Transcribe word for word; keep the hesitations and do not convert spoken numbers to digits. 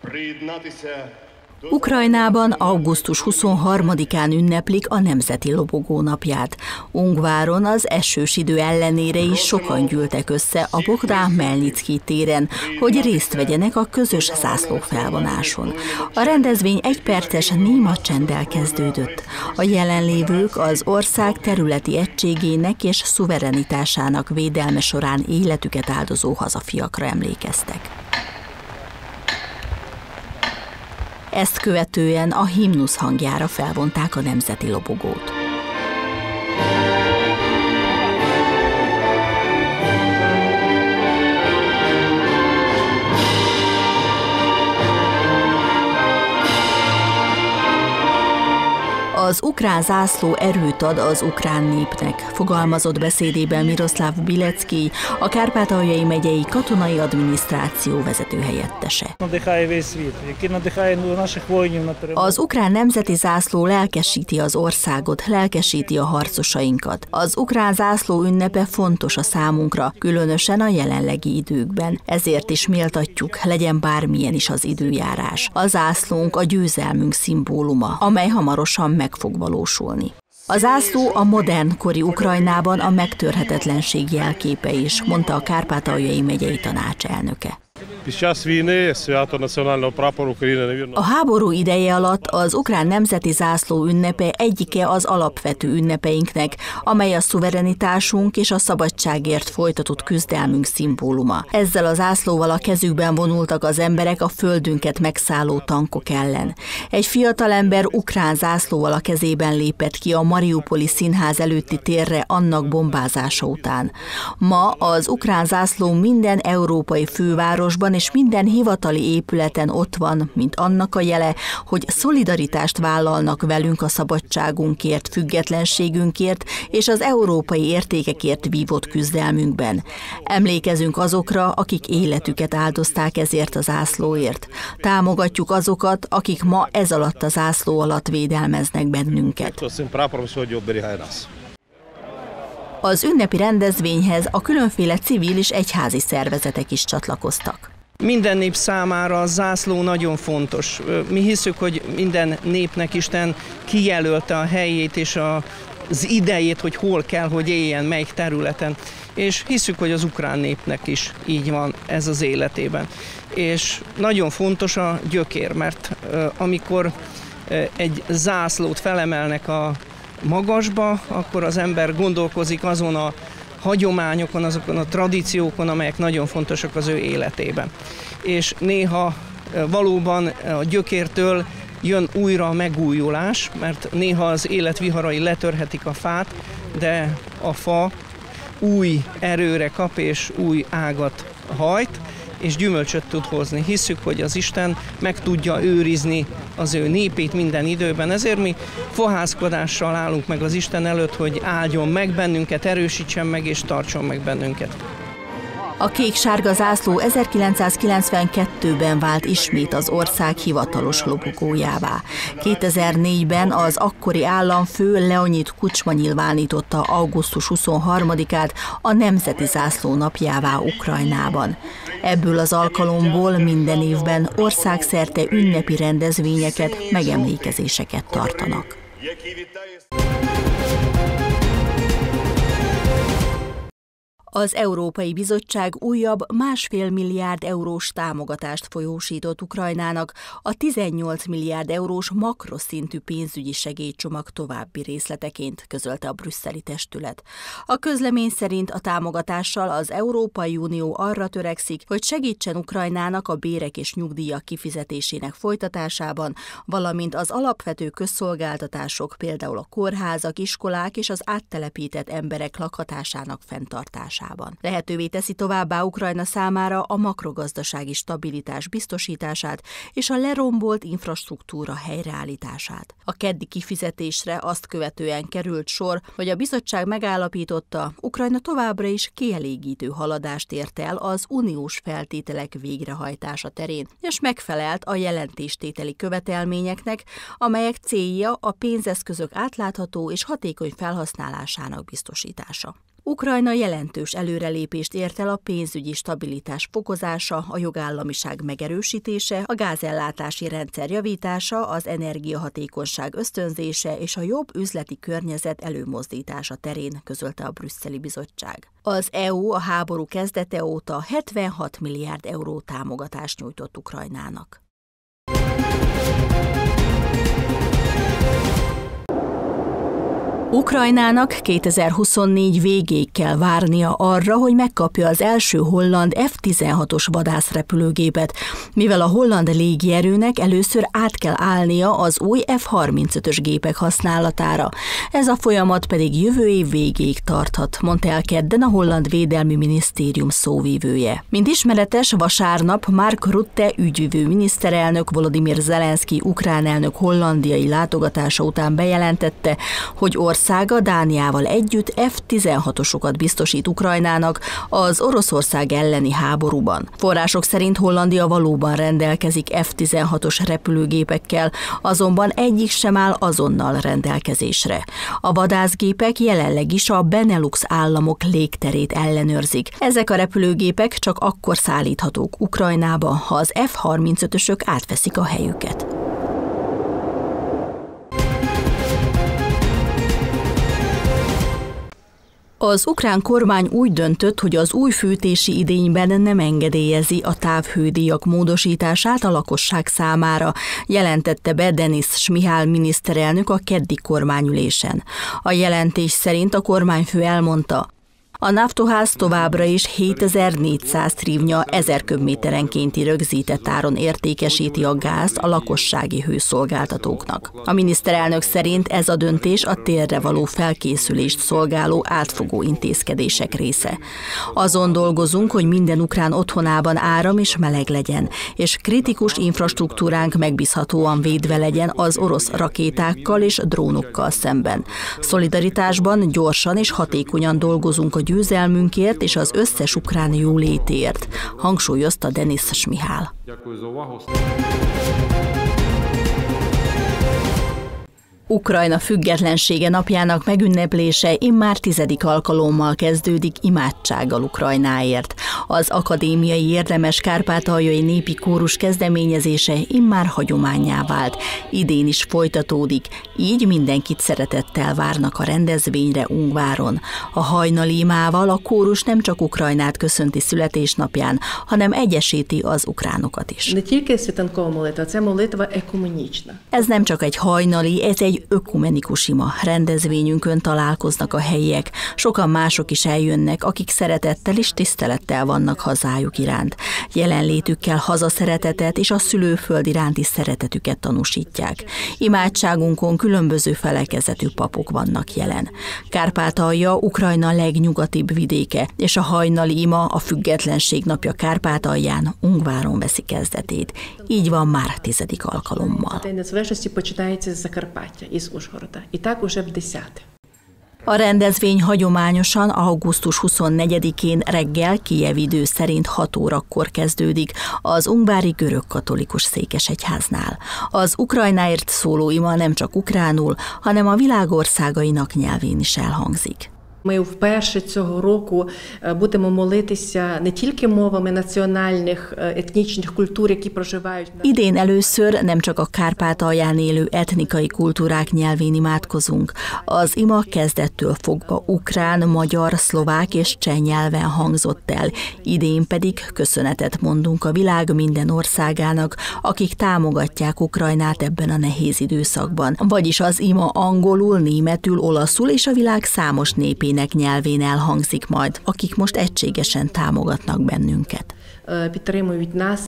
Ukrajnában augusztus huszonharmadikán ünneplik a Nemzeti Lobogó napját. Ungváron az esős idő ellenére is sokan gyűltek össze a Bogdán Hmelnicki téren, hogy részt vegyenek a közös zászlófelvonáson. A rendezvény egyperces néma csenddel kezdődött. A jelenlévők az ország területi egységének és szuverenitásának védelme során életüket áldozó hazafiakra emlékeztek. Ezt követően a himnusz hangjára felvonták a Nemzeti Lobogót. Az ukrán zászló erőt ad az ukrán népnek, fogalmazott beszédében Miroszláv Bilecki, a Kárpátaljai megyei katonai adminisztráció vezetőhelyettese. Az ukrán nemzeti zászló lelkesíti az országot, lelkesíti a harcosainkat. Az ukrán zászló ünnepe fontos a számunkra, különösen a jelenlegi időkben. Ezért is méltatjuk, legyen bármilyen is az időjárás. A zászlónk a győzelmünk szimbóluma, amely hamarosan meg fog valósulni. A zászló a modern kori Ukrajnában a megtörhetetlenség jelképe is, mondta a Kárpátaljai megyei tanács elnöke. A háború ideje alatt az ukrán nemzeti zászló ünnepe egyike az alapvető ünnepeinknek, amely a szuverenitásunk és a szabadságért folytatott küzdelmünk szimbóluma. Ezzel a zászlóval a kezükben vonultak az emberek a földünket megszálló tankok ellen. Egy fiatalember ukrán zászlóval a kezében lépett ki a mariupoli színház előtti térre annak bombázása után. Ma az ukrán zászló minden európai fővárosban és minden hivatali épületen ott van, mint annak a jele, hogy szolidaritást vállalnak velünk a szabadságunkért, függetlenségünkért és az európai értékekért vívott küzdelmünkben. Emlékezünk azokra, akik életüket áldozták ezért a zászlóért. Támogatjuk azokat, akik ma ez alatt a zászló alatt védelmeznek bennünket. Az ünnepi rendezvényhez a különféle civil és egyházi szervezetek is csatlakoztak. Minden nép számára a zászló nagyon fontos. Mi hiszük, hogy minden népnek Isten kijelölte a helyét és a, az idejét, hogy hol kell, hogy éljen, melyik területen. És hiszük, hogy az ukrán népnek is így van ez az életében. És nagyon fontos a gyökér, mert amikor egy zászlót felemelnek a magasba, akkor az ember gondolkozik azon a hagyományokon, azokon a tradíciókon, amelyek nagyon fontosak az ő életében. És néha valóban a gyökértől jön újra a megújulás, mert néha az élet viharai letörhetik a fát, de a fa új erőre kap és új ágat hajt, és gyümölcsöt tud hozni. Hisszük, hogy az Isten meg tudja őrizni az ő népét minden időben, ezért mi fohászkodással állunk meg az Isten előtt, hogy áldjon meg bennünket, erősítsen meg és tartson meg bennünket. A kék-sárga zászló ezerkilencszázkilencvenkettőben vált ismét az ország hivatalos lobogójává. kétezer-négyben az akkori államfő Leonid Kucsma nyilvánította augusztus huszonharmadikát a Nemzeti Zászló napjává Ukrajnában. Ebből az alkalomból minden évben országszerte ünnepi rendezvényeket, megemlékezéseket tartanak. Az Európai Bizottság újabb másfél milliárd eurós támogatást folyósított Ukrajnának a tizennyolc milliárd eurós makroszintű pénzügyi segélycsomag további részleteként, közölte a brüsszeli testület. A közlemény szerint a támogatással az Európai Unió arra törekszik, hogy segítsen Ukrajnának a bérek és nyugdíjak kifizetésének folytatásában, valamint az alapvető közszolgáltatások, például a kórházak, iskolák és az áttelepített emberek lakhatásának fenntartásában. Lehetővé teszi továbbá Ukrajna számára a makrogazdasági stabilitás biztosítását és a lerombolt infrastruktúra helyreállítását. A keddi kifizetésre azt követően került sor, hogy a bizottság megállapította, Ukrajna továbbra is kielégítő haladást ért el az uniós feltételek végrehajtása terén, és megfelelt a jelentéstételi követelményeknek, amelyek célja a pénzeszközök átlátható és hatékony felhasználásának biztosítása. Ukrajna jelentős előrelépést ért el a pénzügyi stabilitás fokozása, a jogállamiság megerősítése, a gázellátási rendszer javítása, az energiahatékonyság ösztönzése és a jobb üzleti környezet előmozdítása terén, közölte a brüsszeli bizottság. Az é u a háború kezdete óta hetvenhat milliárd euró támogatást nyújtott Ukrajnának. Ukrajnának kétezer-huszonnégy végéig kell várnia arra, hogy megkapja az első holland ef tizenhatos vadászrepülőgépet, mivel a holland légierőnek először át kell állnia az új ef harmincötös gépek használatára. Ez a folyamat pedig jövő év végéig tarthat, mondta el kedden a holland védelmi minisztérium szóvivője. Mint ismeretes, vasárnap Mark Rutte ügyvivő miniszterelnök Volodymyr Zelenszky ukrán elnök hollandiai látogatása után bejelentette, hogy országa Dániával együtt ef tizenhatosokat biztosít Ukrajnának az Oroszország elleni háborúban. Források szerint Hollandia valóban rendelkezik ef tizenhatos repülőgépekkel, azonban egyik sem áll azonnal rendelkezésre. A vadászgépek jelenleg is a Benelux államok légterét ellenőrzik. Ezek a repülőgépek csak akkor szállíthatók Ukrajnába, ha az ef harmincötösök átveszik a helyüket. Az ukrán kormány úgy döntött, hogy az új fűtési idényben nem engedélyezi a távhődíjak módosítását a lakosság számára, jelentette be Denis Šmihal miniszterelnök a keddi kormányülésen. A jelentés szerint a kormányfő elmondta, a Naftoház továbbra is hétezer-négyszáz trívnya ezer köbméterenkénti rögzített áron értékesíti a gázt a lakossági hőszolgáltatóknak. A miniszterelnök szerint ez a döntés a térre való felkészülést szolgáló átfogó intézkedések része. Azon dolgozunk, hogy minden ukrán otthonában áram és meleg legyen, és kritikus infrastruktúránk megbízhatóan védve legyen az orosz rakétákkal és drónokkal szemben. Szolidaritásban gyorsan és hatékonyan dolgozunk a győzelmünkért és az összes ukrán jólétért, hangsúlyozta Denis Šmihal. Ukrajna függetlensége napjának megünneplése immár tizedik alkalommal kezdődik imádsággal Ukrajnáért. Az akadémiai érdemes kárpátaljai népi kórus kezdeményezése immár hagyománnyá vált. Idén is folytatódik, így mindenkit szeretettel várnak a rendezvényre Ungváron. A hajnali imával a kórus nem csak Ukrajnát köszönti születésnapján, hanem egyesíti az ukránokat is. Ez nem csak egy hajnali, ez egy ökumenikus ima. Rendezvényünkön találkoznak a helyiek, sokan mások is eljönnek, akik szeretettel és tisztelettel vannak hazájuk iránt. Jelenlétükkel hazaszeretetet és a szülőföld iránti szeretetüket tanúsítják. Imádságunkon különböző felekezetű papok vannak jelen. Kárpátalja Ukrajna legnyugatibb vidéke, és a hajnali ima a Függetlenség napja Kárpátalján, Ungváron veszi kezdetét. Így van már tizedik alkalommal. A rendezvény hagyományosan augusztus huszonnegyedikén reggel Kijev idő szerint hat órakor kezdődik az ungvári görögkatolikus székesegyháznál. Az Ukrajnáért szóló ima nem csak ukránul, hanem a világ országainak nyelvén is elhangzik. Ми вперше цього року будемо молитися не тільки мовами національних етнічних культур, які проживають. Idén először nem csak a Kárpátalján élő etnikai kultúrák nyelvén imádkozunk. Az ima kezdettől fogva ukrán, magyar, szlovák és cseh nyelven hangzott el. Idén pedig köszönetet mondunk a világ minden országának, akik támogatják Ukrajnát ebben a nehéz időszakban. Vagyis az ima angolul, németül, olaszul és a világ számos népének nyelvén elhangzik majd, akik most egységesen támogatnak bennünket.